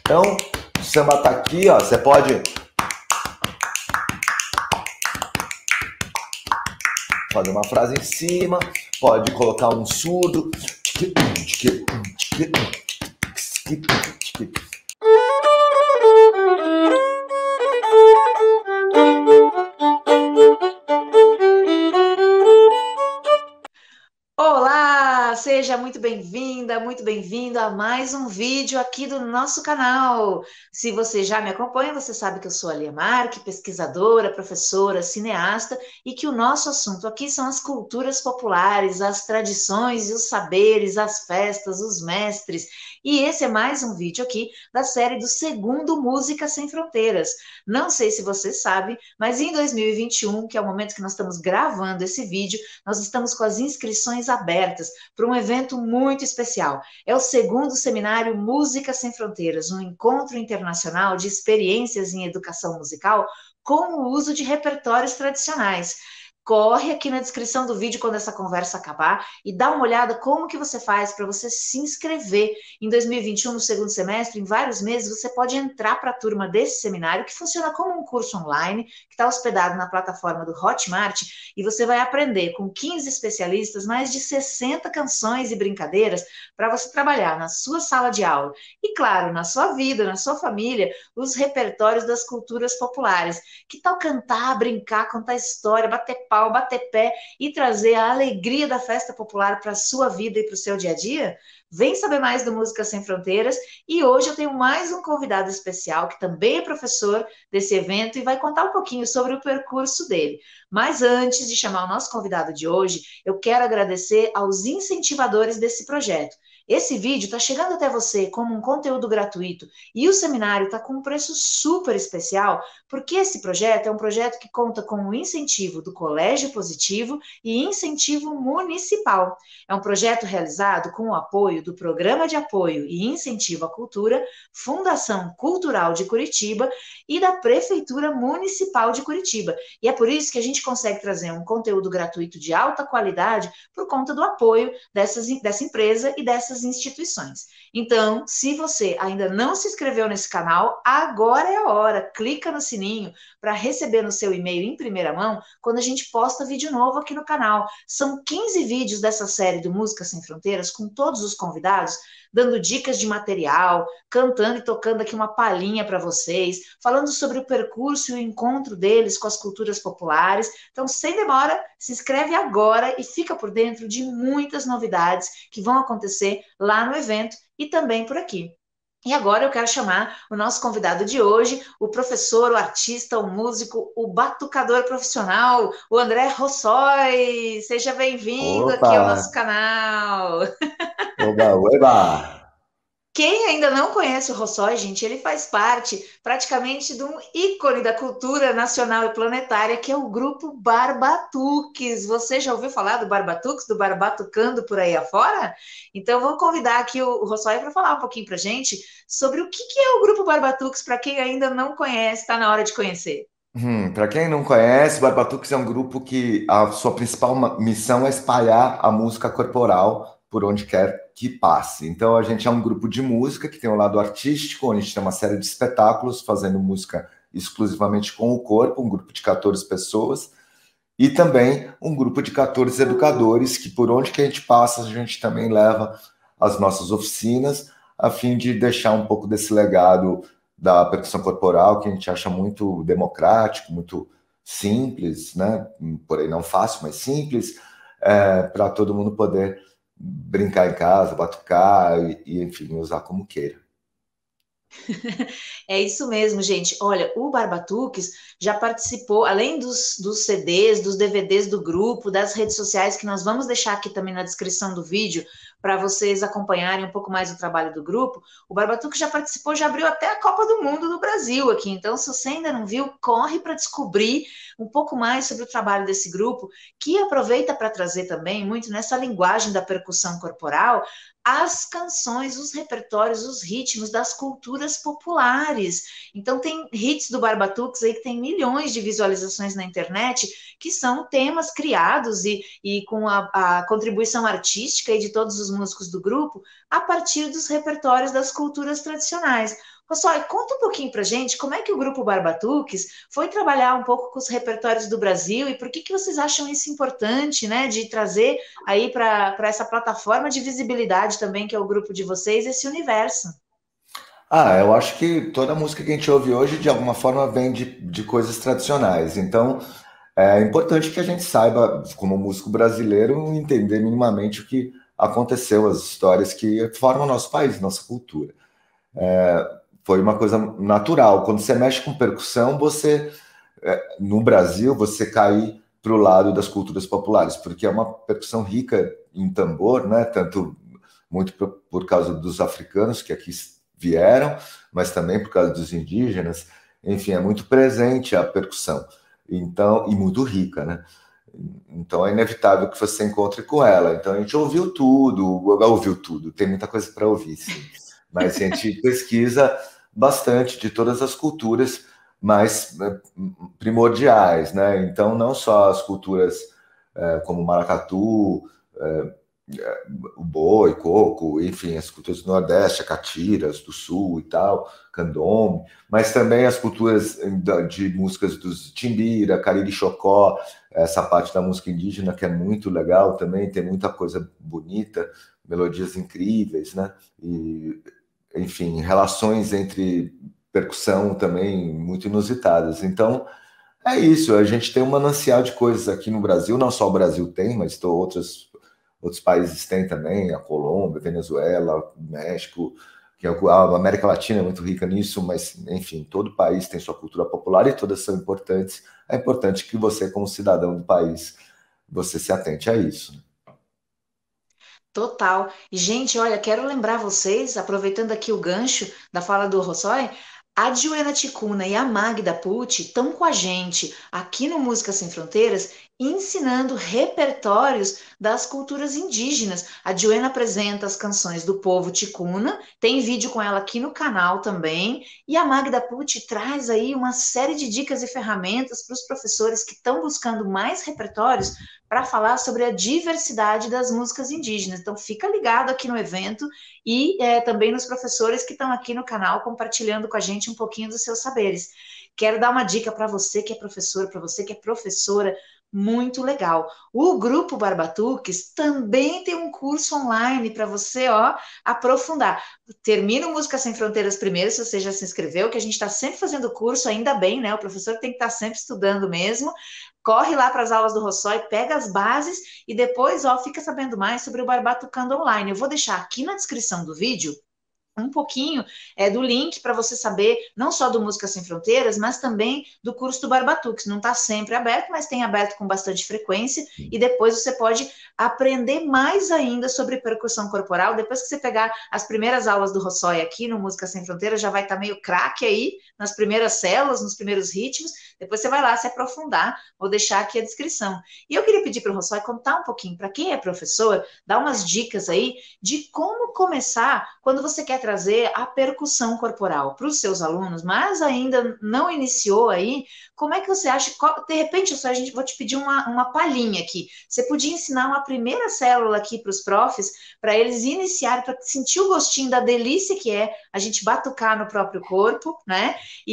Então, o samba tá aqui, ó. Você pode fazer uma frase em cima, pode colocar um surdo. Olá, seja muito bem-vinda, muito bem-vindo a mais um vídeo aqui do nosso canal. Se você já me acompanha, você sabe que eu sou a Lia Marque, pesquisadora, professora, cineasta, e que o nosso assunto aqui são as culturas populares, as tradições e os saberes, as festas, os mestres. E esse é mais um vídeo aqui da série do segundo Música Sem Fronteiras. Não sei se você sabe, mas em 2021, que é o momento que nós estamos gravando esse vídeo, nós estamos com as inscrições abertas para um evento muito especial. É o segundo seminário Música Sem Fronteiras, um encontro internacional de experiências em educação musical com o uso de repertórios tradicionais. Corre aqui na descrição do vídeo quando essa conversa acabar e dá uma olhada como que você faz para você se inscrever em 2021 no segundo semestre. Em vários meses você pode entrar para a turma desse seminário que funciona como um curso online que está hospedado na plataforma do Hotmart e você vai aprender com 15 especialistas mais de 60 canções e brincadeiras para você trabalhar na sua sala de aula e, claro, na sua vida, na sua família, os repertórios das culturas populares. Que tal cantar, brincar, contar história, bater pau, bater pé e trazer a alegria da festa popular para a sua vida e para o seu dia a dia? Vem saber mais do Música Sem Fronteiras e hoje eu tenho mais um convidado especial que também é professor desse evento e vai contar um pouquinho sobre o percurso dele. Mas antes de chamar o nosso convidado de hoje, eu quero agradecer aos incentivadores desse projeto. Esse vídeo está chegando até você como um conteúdo gratuito e o seminário está com um preço super especial, porque esse projeto é um projeto que conta com o incentivo do Colégio Positivo e incentivo municipal. É um projeto realizado com o apoio do Programa de Apoio e Incentivo à Cultura, Fundação Cultural de Curitiba e da Prefeitura Municipal de Curitiba. E é por isso que a gente consegue trazer um conteúdo gratuito de alta qualidade por conta do apoio dessa empresa e dessas instituições. Então, se você ainda não se inscreveu nesse canal, agora é a hora. Clica no sininho para receber no seu e-mail em primeira mão quando a gente posta vídeo novo aqui no canal. São 15 vídeos dessa série do Música Sem Fronteiras com todos os convidados, dando dicas de material, cantando e tocando aqui uma palhinha para vocês, falando sobre o percurso e o encontro deles com as culturas populares. Então, sem demora, se inscreve agora e fica por dentro de muitas novidades que vão acontecer lá no evento e também por aqui. E agora eu quero chamar o nosso convidado de hoje, o professor, o artista, o músico, o batucador profissional, o André Rossoi. Seja bem-vindo Opa! aqui ao nosso canal. Oba, oba! Quem ainda não conhece o Rossói, gente, ele faz parte praticamente de um ícone da cultura nacional e planetária, que é o grupo Barbatuques. Você já ouviu falar do Barbatuques, do Barbatucando por aí afora? Então, vou convidar aqui o Rossói para falar um pouquinho para gente sobre o que é o grupo Barbatuques, para quem ainda não conhece, está na hora de conhecer. Para quem não conhece, o Barbatuques é um grupo que a sua principal missão é espalhar a música corporal por onde quer que passe. Então, a gente é um grupo de música que tem um lado artístico, onde a gente tem uma série de espetáculos fazendo música exclusivamente com o corpo, um grupo de 14 pessoas, e também um grupo de 14 educadores que por onde que a gente passa, a gente também leva as nossas oficinas, a fim de deixar um pouco desse legado da percussão corporal, que a gente acha muito democrático, muito simples, né? Porém não fácil, mas simples, para todo mundo poder brincar em casa, batucar enfim, usar como queira. É isso mesmo, gente. Olha, o Barbatuques já participou, além dos CDs, dos DVDs do grupo, das redes sociais, que nós vamos deixar aqui também na descrição do vídeo, para vocês acompanharem um pouco mais o trabalho do grupo. O Barbatuques já participou, já abriu até a Copa do Mundo do Brasil aqui. Então, se você ainda não viu, corre para descobrir um pouco mais sobre o trabalho desse grupo, que aproveita para trazer também muito nessa linguagem da percussão corporal as canções, os repertórios, os ritmos das culturas populares. Então tem hits do Barbatuques aí que tem milhões de visualizações na internet, que são temas criados e com a contribuição artística aí de todos os músicos do grupo, a partir dos repertórios das culturas tradicionais. Rossói, conta um pouquinho pra gente como é que o Grupo Barbatuques foi trabalhar um pouco com os repertórios do Brasil e por que vocês acham isso importante, né, de trazer aí para essa plataforma de visibilidade também, que é o grupo de vocês, esse universo. Eu acho que toda música que a gente ouve hoje, de alguma forma, vem de coisas tradicionais. Então, é importante que a gente saiba, como músico brasileiro, entender minimamente o que aconteceu, as histórias que formam o nosso país, nossa cultura. Foi uma coisa natural. Quando você mexe com percussão, no Brasil, você cai para o lado das culturas populares, porque é uma percussão rica em tambor, né? Tanto muito por causa dos africanos que aqui vieram, mas também por causa dos indígenas. Enfim, é muito presente a percussão. Então, e muito rica, né? Então é inevitável que você encontre com ela. Então a gente ouviu tudo, tem muita coisa para ouvir, sim. Mas a gente pesquisa bastante de todas as culturas mais primordiais, né? Então não só as culturas como maracatu, o boi, coco, enfim, as culturas do Nordeste, a catiras do Sul e tal, candombe, mas também as culturas de músicas dos Timbira, Cariri Chocó, essa parte da música indígena que é muito legal também, tem muita coisa bonita, melodias incríveis, né? E, enfim, relações entre percussão também muito inusitadas. Então, é isso, a gente tem um manancial de coisas aqui no Brasil, não só o Brasil tem, mas outros países têm também, a Colômbia, Venezuela, México, que a América Latina é muito rica nisso, mas, enfim, todo país tem sua cultura popular e todas são importantes. É importante que você, como cidadão do país, você se atente a isso. Total. E, gente, olha, quero lembrar vocês, aproveitando aqui o gancho da fala do Rossói, a Joana Ticuna e a Magda Pucci estão com a gente aqui no Música Sem Fronteiras, ensinando repertórios das culturas indígenas. A Joana apresenta as canções do povo ticuna, tem vídeo com ela aqui no canal também, e a Magda Pucci traz aí uma série de dicas e ferramentas para os professores que estão buscando mais repertórios para falar sobre a diversidade das músicas indígenas. Então, fica ligado aqui no evento e também nos professores que estão aqui no canal compartilhando com a gente um pouquinho dos seus saberes. Quero dar uma dica para você que é professor, para você que é professora, muito legal. O Grupo Barbatuques também tem um curso online para você, ó, aprofundar. Termina o Música Sem Fronteiras primeiro, se você já se inscreveu, que a gente está sempre fazendo curso, ainda bem, né? O professor tem que estar sempre estudando mesmo. Corre lá para as aulas do Rossói, pega as bases e depois, ó, fica sabendo mais sobre o Barbatucando Online. Eu vou deixar aqui na descrição do vídeo um pouquinho do link para você saber, não só do Música Sem Fronteiras, mas também do curso do Barbatuques. Não está sempre aberto, mas tem aberto com bastante frequência, e depois você pode aprender mais ainda sobre percussão corporal. Depois que você pegar as primeiras aulas do Rossói aqui no Música Sem Fronteiras, já vai estar meio craque aí, nas primeiras células, nos primeiros ritmos, depois você vai lá se aprofundar, vou deixar aqui a descrição. E eu queria pedir para o Rossói contar um pouquinho, para quem é professor, dar umas dicas aí de como começar quando você quer trazer a percussão corporal para os seus alunos, mas ainda não iniciou aí, como é que você acha? De repente, a gente vou te pedir uma palhinha aqui. Você podia ensinar uma primeira célula aqui para os profs, para eles iniciarem, para sentir o gostinho da delícia que é a gente batucar no próprio corpo, né?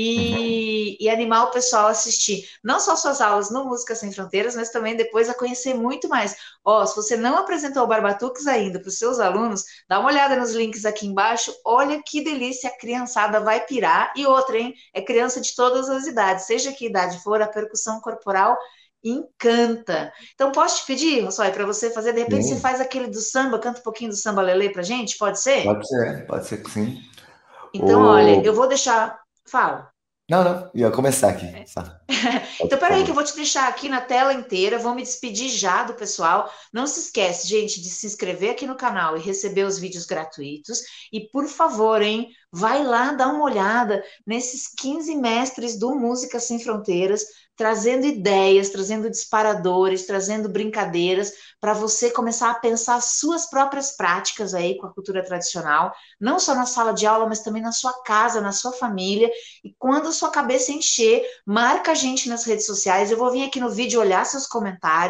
E animar o pessoal a assistir não só suas aulas no Música Sem Fronteiras, mas também depois a conhecer muito mais. Ó, se você não apresentou o Barbatuques ainda para os seus alunos, dá uma olhada nos links aqui embaixo. Olha que delícia, a criançada vai pirar. E outra, hein? É criança de todas as idades, seja que idade for, a percussão corporal encanta. Então, posso te pedir, Rossói, para você fazer, de repente você Sim, faz aquele do samba, canta um pouquinho do samba lelê pra gente, pode ser? pode ser que sim. Então, olha, eu O... vou deixar. Fala. Não, não, ia começar aqui. Então, Por peraí, que eu favor. vou te deixar aqui na tela inteira. Vou me despedir já do pessoal. Não se esquece, gente, de se inscrever aqui no canal e receber os vídeos gratuitos. E, por favor, hein, vai lá dar uma olhada nesses 15 mestres do Música Sem Fronteiras, trazendo ideias, trazendo disparadores, trazendo brincadeiras, para você começar a pensar suas próprias práticas aí com a cultura tradicional, não só na sala de aula, mas também na sua casa, na sua família. E quando a sua cabeça encher, marca a gente nas redes sociais. Eu vou vir aqui no vídeo olhar seus comentários.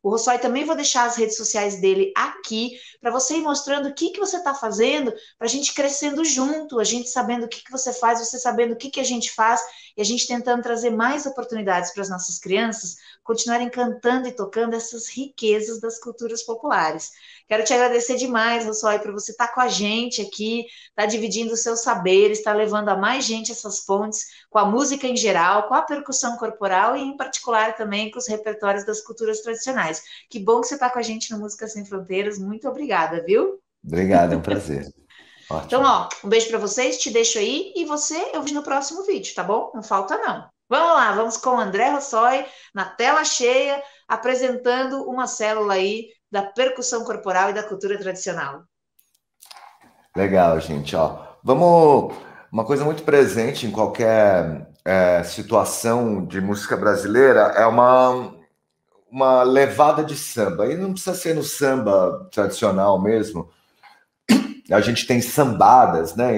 O Rossói também vou deixar as redes sociais dele aqui, para você ir mostrando o que você está fazendo, para a gente crescendo junto, a gente sabendo o que você faz, você sabendo o que a gente faz, e a gente tentando trazer mais oportunidades para as nossas crianças continuarem cantando e tocando essas riquezas das culturas populares. Quero te agradecer demais, Rossói, por você estar com a gente aqui, estar dividindo os seus saberes, estar levando a mais gente essas pontes com a música em geral, com a percussão corporal e, em particular, também com os repertórios das culturas tradicionais. Que bom que você está com a gente no Música Sem Fronteiras. Muito obrigada, viu? Obrigado, é um prazer. Então, Ótimo. ó, um beijo para vocês, te deixo aí e você eu vejo no próximo vídeo, tá bom? Não falta não. Vamos lá, vamos com o André Rossói na tela cheia, apresentando uma célula aí da percussão corporal e da cultura tradicional. Legal, gente. Ó, vamos. Uma coisa muito presente em qualquer situação de música brasileira é uma levada de samba. E não precisa ser no samba tradicional mesmo. A gente tem sambadas, né?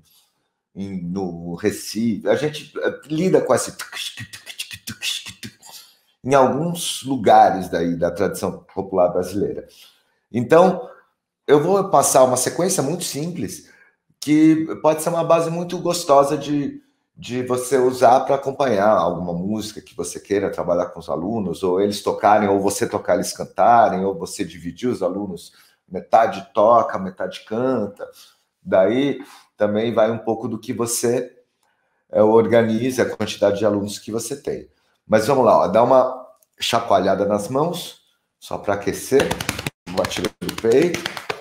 No Recife. A gente lida com esse em alguns lugares daí da tradição popular brasileira. Então, eu vou passar uma sequência muito simples que pode ser uma base muito gostosa de você usar para acompanhar alguma música que você queira trabalhar com os alunos, ou eles tocarem, ou você tocar, eles cantarem, ou você dividir os alunos, metade toca, metade canta. Daí também vai um pouco do que você organiza, a quantidade de alunos que você tem. Mas vamos lá, ó, dá uma chacoalhada nas mãos, só para aquecer, uma batida do peito.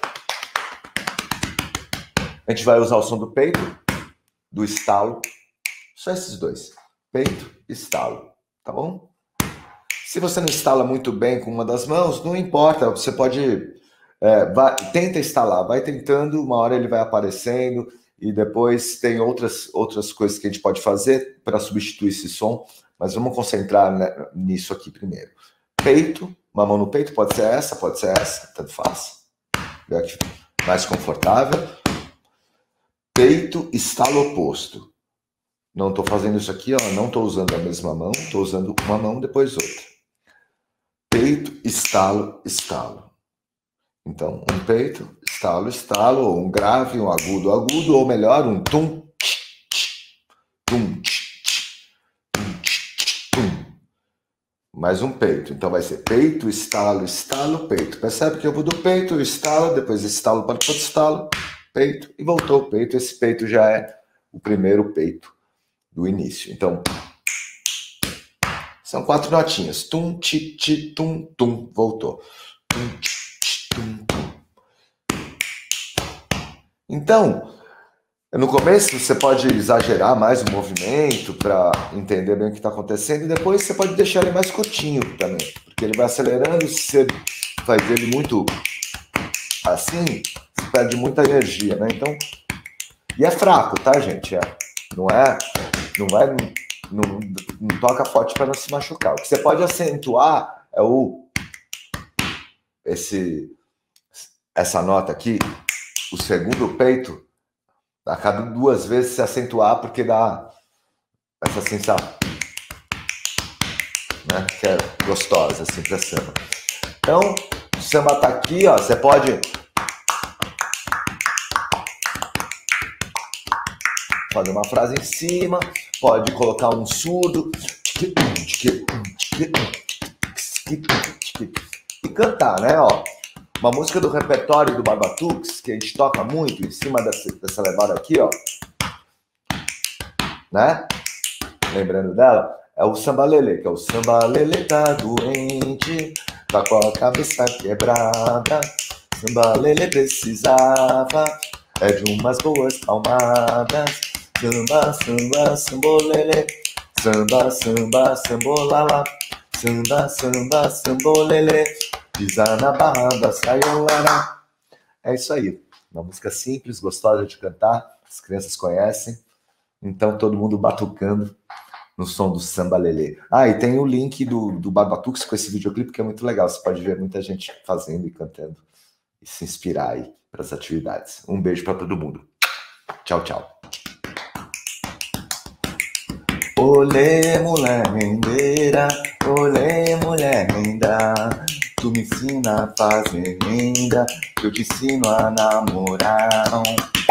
A gente vai usar o som do peito, do estalo, só esses dois, peito e estalo, tá bom? Se você não estala muito bem com uma das mãos, não importa, você pode, tenta estalar, vai tentando, uma hora ele vai aparecendo, e depois tem outras coisas que a gente pode fazer para substituir esse som, mas vamos concentrar nisso aqui primeiro. Peito, uma mão no peito, pode ser essa, tanto faz. Vê aqui, mais confortável. Peito, estalo oposto. Não estou fazendo isso aqui, ó, não estou usando a mesma mão, estou usando uma mão, depois outra. Peito, estalo, estalo. Então, um peito, estalo, estalo, ou um grave, um agudo, agudo, ou melhor, um tum, tum, tum. Mais um peito. Então vai ser peito, estalo, estalo, peito. Percebe que eu vou do peito, estalo, depois estalo para o outro estalo, peito, e voltou o peito. Esse peito já é o primeiro peito do início. Então, são 4 notinhas. Tum, ti, ti, tum, tum. Voltou. Tum, ti, ti, tum, tum. Então, no começo você pode exagerar mais o movimento para entender bem o que está acontecendo, e depois você pode deixar ele mais curtinho também, porque ele vai acelerando. Se você faz ele muito assim, você perde muita energia, né? Então, e é fraco, tá, gente? Não toca forte para não se machucar. O que você pode acentuar é essa nota aqui, o segundo peito, a cada 2 vezes se acentuar, porque dá essa sensação, né? Que é gostosa, assim, pra samba. Então, o samba tá aqui, ó. Você pode fazer uma frase em cima, pode colocar um surdo e cantar, né? Ó, uma música do repertório do Barbatuques, que a gente toca muito em cima dessa levada aqui, ó, né? Lembrando dela, é o Samba Lelê, que é o Samba Lelê tá doente, tá com a cabeça quebrada. Samba Lelê precisava de umas boas palmadas. Samba, samba, sambolelê, samba, samba, sambolala, samba, samba, sambolelê, pisar na barra da saiolara. É isso aí, uma música simples, gostosa de cantar, as crianças conhecem, então todo mundo batucando no som do Samba Lelê. Ah, e tem o link do Barbatuques com esse videoclipe, que é muito legal, você pode ver muita gente fazendo e cantando e se inspirar aí para as atividades. Um beijo para todo mundo. Tchau, tchau. Olê, mulher rendeira, olê, mulher linda, Tu me ensina a fazer emenda, eu te ensino a namorar.